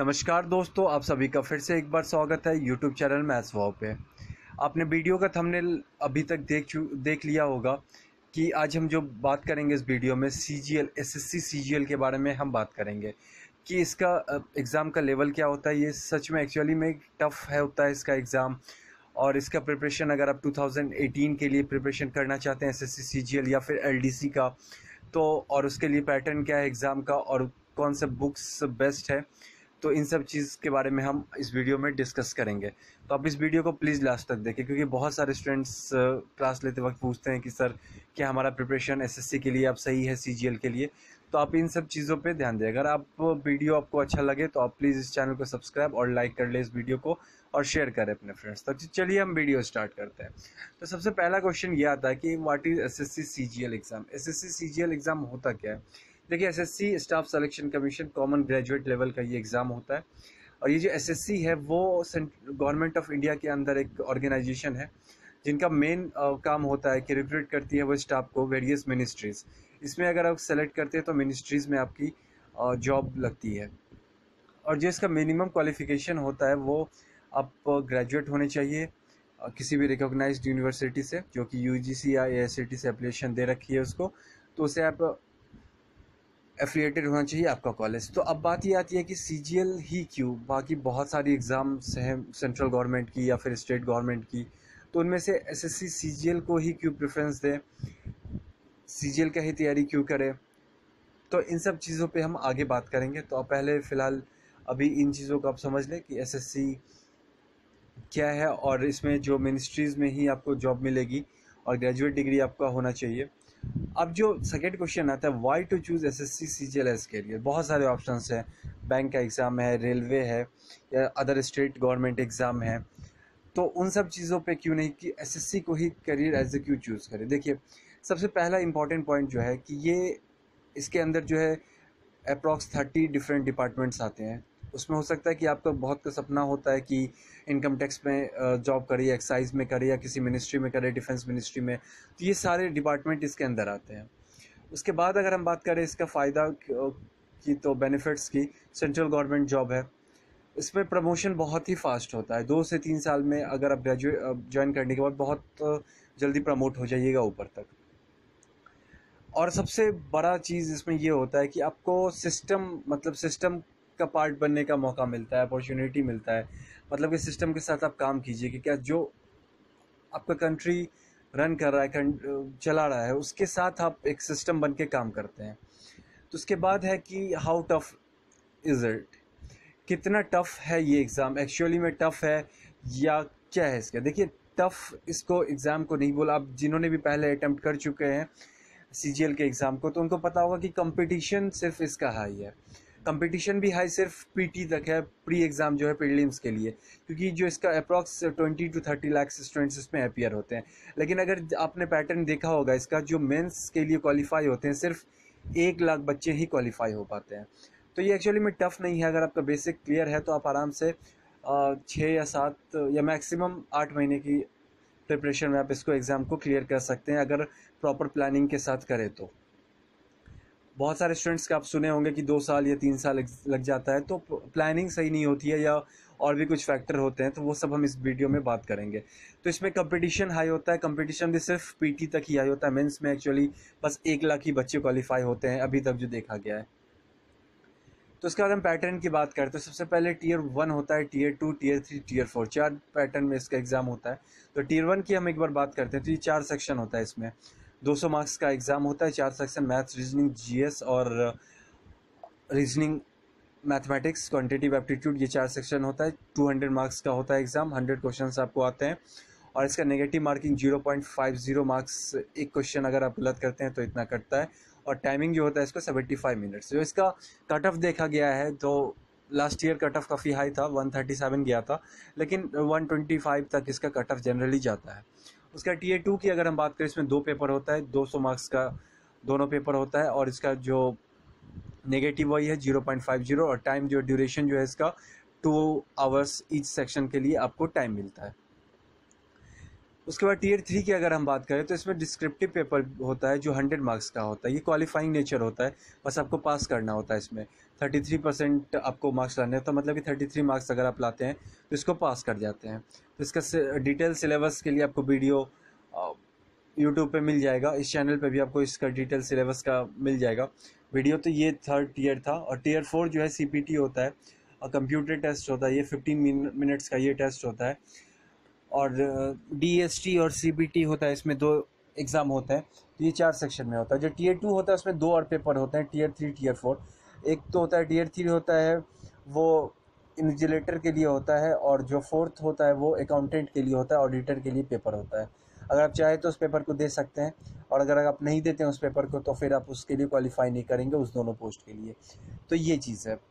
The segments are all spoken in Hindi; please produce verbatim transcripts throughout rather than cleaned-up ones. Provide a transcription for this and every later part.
नमस्कार दोस्तों, आप सभी का फिर से एक बार स्वागत है यूट्यूब चैनल मैथ्स वाव पे। आपने वीडियो का थंबनेल अभी तक देख चु देख लिया होगा कि आज हम जो बात करेंगे इस वीडियो में सीजीएल एसएससी सीजीएल के बारे में हम बात करेंगे कि इसका एग्ज़ाम का लेवल क्या होता है। ये सच में एक्चुअली में टफ़ है होता है इसका एग्ज़ाम, और इसका प्रिपरेशन अगर आप दो हज़ार अठारह के लिए प्रिपरेशन करना चाहते हैं एसएससी सीजीएल या फिर एलडीसी का, तो और उसके लिए पैटर्न क्या है एग्ज़ाम का और कौन से बुक्स बेस्ट है, तो इन सब चीज़ के बारे में हम इस वीडियो में डिस्कस करेंगे। तो आप इस वीडियो को प्लीज़ लास्ट तक देखें, क्योंकि बहुत सारे स्टूडेंट्स क्लास लेते वक्त पूछते हैं कि सर क्या हमारा प्रिपरेशन एसएससी के लिए अब सही है सीजीएल के लिए। तो आप इन सब चीज़ों पे ध्यान दें। अगर आप वीडियो आपको अच्छा लगे तो आप प्लीज़ इस चैनल को सब्सक्राइब और लाइक कर लें इस वीडियो को और शेयर करें अपने फ्रेंड्स तक। चलिए हम वीडियो स्टार्ट करते हैं। तो सबसे पहला क्वेश्चन ये आता है कि what is SSC CGL exam. SSC CGL exam होता क्या है? देखिए, SSC staff selection commission common graduate level का ये एग्ज़ाम होता है, और ये जो एसएससी है वो गवर्नमेंट ऑफ इंडिया के अंदर एक ऑर्गेनाइजेशन है जिनका मेन काम होता है कि रिक्रूट करती है वो स्टाफ को वेरियस मिनिस्ट्रीज़। इसमें अगर आप सेलेक्ट करते हैं तो मिनिस्ट्रीज़ में आपकी जॉब लगती है, और जो इसका मिनिमम क्वालिफ़िकेशन होता है वो आप ग्रेजुएट होने चाहिए किसी भी रिकॉग्नाइज्ड यूनिवर्सिटी से, जो कि यूजीसी या एआईसीटीई से एप्लीकेशन दे रखी है उसको, तो उसे आप एफिलिएटेड होना चाहिए आपका कॉलेज। तो अब बात ये आती है कि सीजीएल ही क्यों, बाकी बहुत सारी एग्ज़ाम्स हैं सेंट्रल गवर्नमेंट की या फिर स्टेट गवर्नमेंट की, तो उनमें से एसएससी सीजीएल को ही क्यों प्रेफरेंस दें, सीजीएल का ही तैयारी क्यों करें, तो इन सब चीज़ों पे हम आगे बात करेंगे। तो आप पहले फ़िलहाल अभी इन चीज़ों को आप समझ लें कि एसएससी क्या है, और इसमें जो मिनिस्ट्रीज़ में ही आपको जॉब मिलेगी और ग्रेजुएट डिग्री आपका होना चाहिए। अब जो सेकेंड क्वेश्चन आता है, why to choose SSC CGL as career. बहुत सारे ऑप्शंस हैं, बैंक का एग्ज़ाम है, रेलवे है, या अदर स्टेट गवर्नमेंट एग्ज़ाम है, तो उन सब चीज़ों पे क्यों नहीं कि एसएससी को ही करियर एज ए क्यों चूज़ करें। देखिए, सबसे पहला इंपॉर्टेंट पॉइंट जो है कि ये इसके अंदर जो है अप्रॉक्स थर्टी डिफरेंट डिपार्टमेंट्स आते हैं। उसमें हो सकता है कि आपका बहुत का सपना होता है कि इनकम टैक्स में जॉब करिए, एक्साइज में करिए, या किसी मिनिस्ट्री में करिए, डिफेंस मिनिस्ट्री में, तो ये सारे डिपार्टमेंट इसके अंदर आते हैं। उसके बाद अगर हम बात करें इसका फ़ायदा की, तो बेनिफिट्स की, सेंट्रल गवर्नमेंट जॉब है, इसमें प्रमोशन बहुत ही फास्ट होता है। दो से तीन साल में अगर आप ग्रेजुएट ज्वाइन करने के बाद बहुत जल्दी प्रमोट हो जाइएगा ऊपर तक। और सबसे बड़ा चीज़ इसमें ये होता है कि आपको सिस्टम मतलब सिस्टम का पार्ट बनने का मौका मिलता है, अपॉर्चुनिटी मिलता है। मतलब कि सिस्टम के साथ आप काम कीजिए कि क्या जो आपका कंट्री रन कर रहा है, चला रहा है, उसके साथ आप एक सिस्टम बन के काम करते हैं। तो उसके बाद है कि हाउ टफ इज़ इट, कितना टफ़ है ये एग्ज़ाम, एक्चुअली में टफ़ है या क्या है इसका। देखिए, टफ़ इसको एग्ज़ाम को नहीं बोला। आप जिन्होंने भी पहले अटैम्प्ट कर चुके हैं सीजीएल के एग्ज़ाम को, तो उनको पता होगा कि कंपटीशन सिर्फ इसका हाई है। कंपटीशन भी हाई सिर्फ पीटी तक है, प्री एग्ज़ाम जो है प्रीलिम्स के लिए, क्योंकि जो इसका approx twenty to thirty lakh students इसमें अपीयर होते हैं। लेकिन अगर आपने पैटर्न देखा होगा इसका, जो मेंस के लिए क्वालिफाई होते हैं सिर्फ एक लाख बच्चे ही क्वालिफाई हो पाते हैं। तो ये एक्चुअली में टफ़ नहीं है। अगर आपका बेसिक क्लियर है तो आप आराम से छः या सात या मैक्सिमम आठ महीने की प्रिपरेशन में आप इसको एग्ज़ाम को क्लियर कर सकते हैं, अगर प्रॉपर प्लानिंग के साथ करें तो। बहुत सारे स्टूडेंट्स का आप सुने होंगे कि दो साल या तीन साल लग जाता है, तो प्लानिंग सही नहीं होती है या और भी कुछ फैक्टर होते हैं, तो वो सब हम इस वीडियो में बात करेंगे। तो इसमें कंपटीशन हाई होता है, कंपटीशन भी सिर्फ पीटी तक ही हाई होता है। मेंस में एक्चुअली बस एक लाख ही बच्चे क्वालिफाई होते हैं अभी तक जो देखा गया है। तो उसके बाद हम पैटर्न की बात करते हैं। सबसे पहले टीयर वन होता है, tier two, tier three, tier four, चार पैटर्न में इसका एग्ज़ाम होता है। तो टीयर वन की हम एक बार बात करते हैं। तो ये चार सेक्शन होता है, इसमें दो सौ मार्क्स का एग्ज़ाम होता है, चार सेक्शन, मैथ्स, रीजनिंग, जीएस और रीजनिंग, मैथमेटिक्स, क्वांटिटेटिव एप्टीट्यूड, ये चार सेक्शन होता है। टू हंड्रेड मार्क्स का होता है एग्ज़ाम, हंड्रेड क्वेश्चन आपको आते हैं, और इसका negative marking zero point five zero marks, एक क्वेश्चन अगर आप गलत करते हैं तो इतना कटता है, और टाइमिंग जो होता है इसका सेवेंटी फाइव मिनट्स। जो इसका कट ऑफ देखा गया है तो लास्ट ईयर कट ऑफ काफ़ी हाई था, वन थर्टी सेवन गया था, लेकिन वन ट्वेंटी फाइव तक इसका कट ऑफ जनरली जाता है। उसका टीयर टू की अगर हम बात करें, इसमें दो पेपर होता है, दो सौ मार्क्स का दोनों पेपर होता है, और इसका जो नेगेटिव वही है जीरो पॉइंट फाइव जीरो, और टाइम जो ड्यूरेशन जो है इसका टू आवर्स ईच सेक्शन के लिए आपको टाइम मिलता है। उसके बाद टीयर थ्री की अगर हम बात करें तो इसमें डिस्क्रिप्टिव पेपर होता है जो हंड्रेड मार्क्स का होता है। ये क्वालिफाइंग नेचर होता है, बस आपको पास करना होता है। इसमें थर्टी थ्री परसेंट आपको मार्क्स लाने होता है, मतलब कि थर्टी थ्री मार्क्स अगर आप लाते हैं तो इसको पास कर जाते हैं। तो इसका डिटेल सिलेबस के लिए आपको वीडियो यूट्यूब पे मिल जाएगा, इस चैनल पे भी आपको इसका डिटेल सिलेबस का मिल जाएगा वीडियो। तो ये थर्ड टीयर था। और टीयर फोर जो है सीपीटी होता है और कंप्यूटर टेस्ट होता है, ये फिफ्टीन मिनट्स का ये टेस्ट होता है। और डीएसटी और सीबीटी होता है, इसमें दो एग्ज़ाम होते हैं। तो ये चार सेक्शन में होता है। जो टीयर टू होता है उसमें दो और पेपर होते हैं, टीयर थ्री टीयर फोर। एक तो होता है टीयर थ्री होता है वो इन्विजिलेटर के लिए होता है, और जो फोर्थ होता है वो अकाउंटेंट के लिए होता है, ऑडिटर के लिए पेपर होता है। अगर आप चाहें तो उस पेपर को दे सकते हैं, और अगर आप नहीं देते हैं उस पेपर को तो फिर आप उसके लिए क्वालिफाई नहीं करेंगे उस दोनों पोस्ट के लिए। तो ये चीज़ है।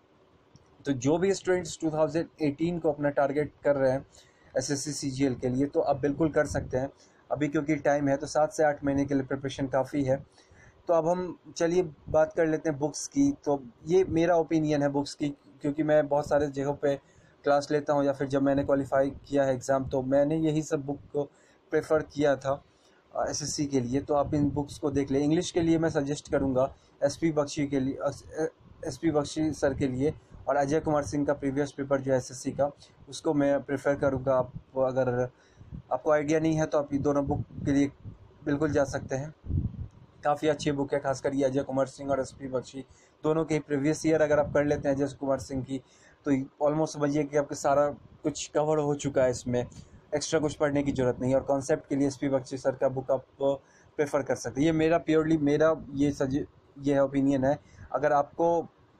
तो जो भी स्टूडेंट्स टू थाउजेंड एटीन को अपना टारगेट कर रहे हैं एसएससी सीजीएल के लिए, तो आप बिल्कुल कर सकते हैं अभी, क्योंकि टाइम है। तो सात से आठ महीने के लिए प्रिपरेशन काफ़ी है। तो अब हम चलिए बात कर लेते हैं बुक्स की। तो ये मेरा ओपिनियन है बुक्स की, क्योंकि मैं बहुत सारे जगहों पे क्लास लेता हूँ, या फिर जब मैंने क्वालिफाई किया है एग्ज़ाम तो मैंने यही सब बुक को प्रेफर किया था एसएससी के लिए। तो आप इन बुक्स को देख लें। इंग्लिश के लिए मैं सजेस्ट करूँगा एसपी बख्शी के लिए, एसपी बख्शी सर के लिए, और अजय कुमार सिंह का प्रीवियस पेपर जो है एसएससी का, उसको मैं प्रेफर करूँगा। आप अगर आपको आइडिया नहीं है तो आप ये दोनों बुक के लिए बिल्कुल जा सकते हैं। काफ़ी अच्छी बुक है, खासकर ये अजय कुमार सिंह और एसपी बख्शी दोनों के प्रीवियस ईयर अगर आप कर लेते हैं अजय कुमार सिंह की, तो ऑलमोस्ट समझिए कि आपके सारा कुछ कवर हो चुका है, इसमें एक्स्ट्रा कुछ पढ़ने की ज़रूरत नहीं है। और कॉन्सेप्ट के लिए एसपी बख्शी सर का बुक आप प्रेफर कर सकते हैं। ये मेरा प्योरली मेरा ये सजे ये ओपिनियन है। अगर आपको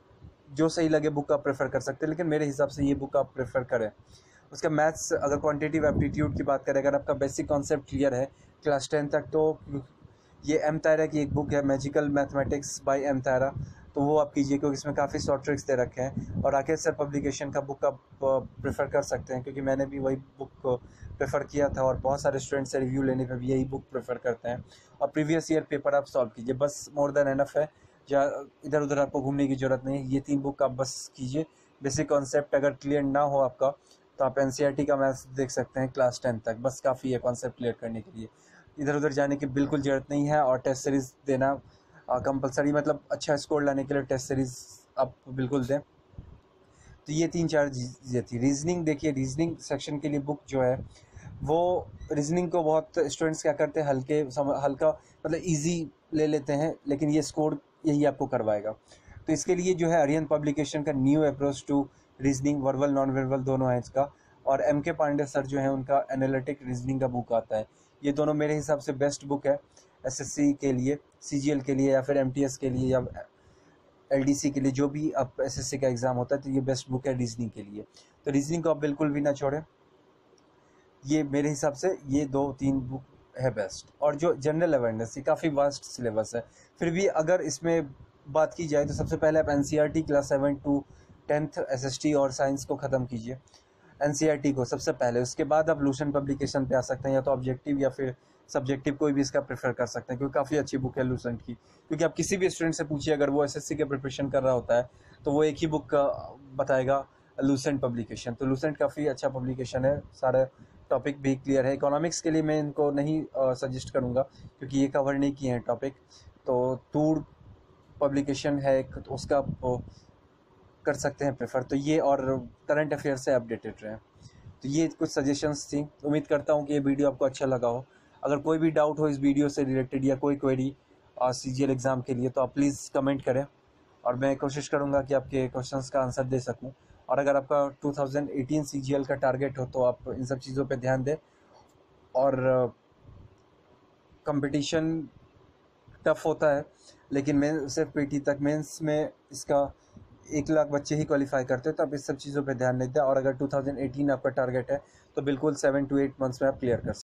जो सही लगे बुक आप प्रेफर कर सकते हैं, लेकिन मेरे हिसाब से ये बुक आप प्रेफर करें। उसका मैथ्स, अगर क्वांटिटेटिव एप्टीट्यूड की बात करें, अगर आपका बेसिक कॉन्सेप्ट क्लियर है क्लास टेन तक, तो ये एम तायरा की एक बुक है magical mathematics by M Tyra, तो वो आप कीजिए, क्योंकि इसमें काफ़ी शॉर्ट ट्रिक्स दे रखे हैं। और राकेश सर पब्लिकेशन का बुक आप प्रेफर कर सकते हैं, क्योंकि मैंने भी वही बुक प्रेफर किया था, और बहुत सारे स्टूडेंट से रिव्यू लेने पे भी यही बुक प्रेफर करते हैं। और प्रीवियस ईयर पेपर आप सॉल्व कीजिए, बस मोर देन एनफ है। या इधर उधर आपको घूमने की ज़रूरत नहीं है। ये तीन बुक आप बस कीजिए। बेसिक कॉन्सेप्ट अगर क्लियर ना हो आपका तो आप एनसीईआरटी का मैथ्स देख सकते हैं क्लास टेन तक, बस काफ़ी है कॉन्सेप्ट क्लियर करने के लिए। इधर उधर जाने की बिल्कुल ज़रूरत नहीं है। और टेस्ट सीरीज़ देना कंपलसरी, मतलब अच्छा स्कोर लाने के लिए टेस्ट सीरीज़ आप बिल्कुल दें। तो ये तीन चार चीज़ें थी। रीजनिंग देखिए, रीजनिंग सेक्शन के लिए बुक जो है वो रीजनिंग को बहुत स्टूडेंट्स क्या करते हैं, हल्के हल्का मतलब इजी ले लेते हैं, लेकिन ये स्कोर यही आपको करवाएगा। तो इसके लिए जो है आर्यन पब्लिकेशन का new approach to reasoning, verbal non verbal दोनों है इसका, और एम के पांडे सर जो है उनका एनालिटिक रीजनिंग का बुक आता है। ये दोनों मेरे हिसाब से बेस्ट बुक है एसएससी के लिए, सीजीएल के लिए, या फिर एमटीएस के लिए, या एलडीसी के लिए, जो भी आप एसएससी का एग्ज़ाम होता है। तो ये बेस्ट बुक है रीजनिंग के लिए। तो रीजनिंग को आप बिल्कुल भी ना छोड़ें। ये मेरे हिसाब से ये दो तीन बुक है बेस्ट। और जो जनरल अवेयरनेस, ये काफ़ी वास्ट सिलेबस है, फिर भी अगर इसमें बात की जाए तो सबसे पहले आप NCERT class seven to tenth SST और साइंस को ख़त्म कीजिए, एनसीईआरटी को सबसे पहले। उसके बाद आप लूसेंट पब्लिकेशन पे आ सकते हैं, या तो ऑब्जेक्टिव या फिर सब्जेक्टिव, कोई भी इसका प्रेफर कर सकते हैं, क्योंकि काफ़ी अच्छी बुक है लूसेंट की। क्योंकि आप किसी भी स्टूडेंट से पूछिए, अगर वो एसएससी के प्रिपरेशन कर रहा होता है तो वो एक ही बुक का बताएगा, लूसेंट पब्लिकेशन। तो लूसेंट काफ़ी अच्छा पब्लिकेशन है, सारे टॉपिक भी क्लियर है। इकोनॉमिक्स के लिए मैं इनको नहीं सजेस्ट करूँगा, क्योंकि ये कवर नहीं किए हैं टॉपिक। तो टूर पब्लिकेशन है एक, तो उसका आप कर सकते हैं प्रेफर। तो ये, और करंट अफेयर से अपडेटेड रहें। तो ये कुछ सजेशंस थी। उम्मीद करता हूँ कि ये वीडियो आपको अच्छा लगा हो। अगर कोई भी डाउट हो इस वीडियो से रिलेटेड, या कोई क्वेरी सीजीएल एग्ज़ाम के लिए, तो आप प्लीज़ कमेंट करें, और मैं कोशिश करूँगा कि आपके क्वेश्चंस का आंसर दे सकूँ। और अगर आपका टू थाउजेंड एटीन सीजीएल का टारगेट हो तो आप इन सब चीज़ों पे ध्यान दें। और कंपटीशन टफ होता है, लेकिन मैं सिर्फ पीटी तक, मेंस में इसका एक लाख बच्चे ही क्वालिफाई करते हैं। तो आप इस सब चीज़ों पे ध्यान नहीं दें। और अगर टू थाउजेंड एटीन आपका टारगेट है तो बिल्कुल सेवन टू एट मंथ्स में आप क्लियर कर सकते हैं।